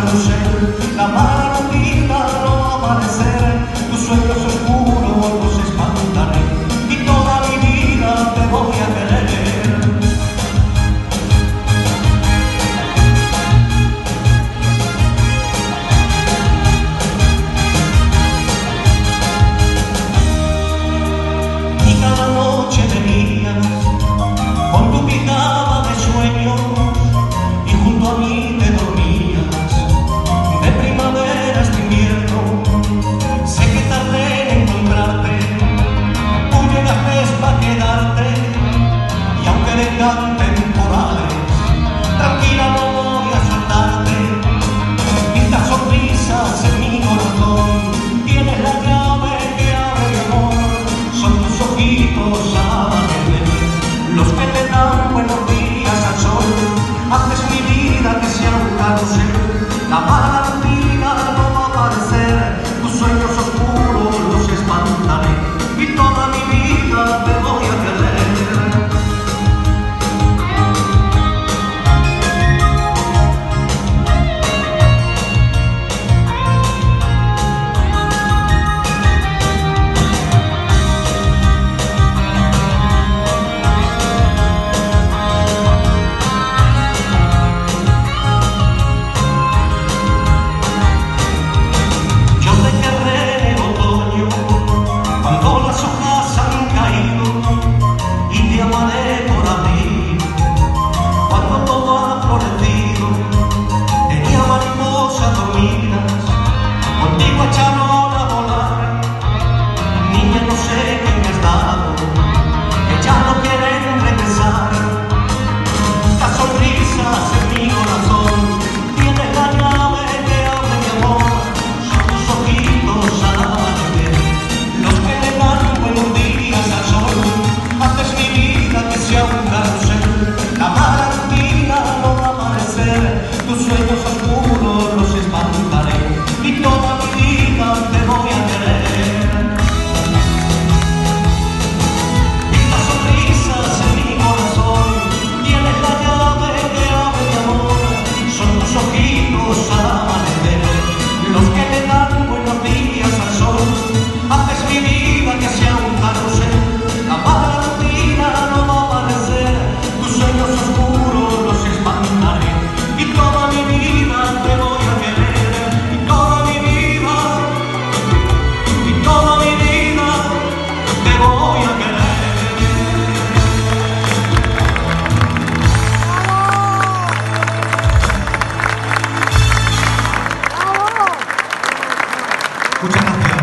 carrusel, la mala vida no va a aparecer, tus sueños oscuros los espantaré y toda mi vida te voy a querer. Y cada noche venías con tu pijama de sueño y junto a mí te dormías, de primavera hasta invierno. Sé que tardé en encontrarte, tú llegaste para quedarte, y aunque vengan temporales, tranquila no voy a soltarte. Pintas sonrisas en mi corazón, tienes la llave que abre mi amor, son tus ojitos amables los que te dan buenos días al sol. Haces mi vida que sea un carrusel, la mala rutina no va a aparecer, tus sueños oscuros los espantaré y toda mi vida te voy a querer. Tus sueños oscuros los espantaré y toda mi vida te voy a querer. Pintas sonrisas en mi corazón, tienes la llave que abre mi amor, son tus ojitos al amanecer los que le dan buenos días al sol. Haces mi vida que sea un carrusel, la mala rutina no va a aparecer, tus sueños oscuros los espantaré y toda mi vida te voy a querer, y toda mi vida, y toda mi vida te voy a querer. Muchas gracias.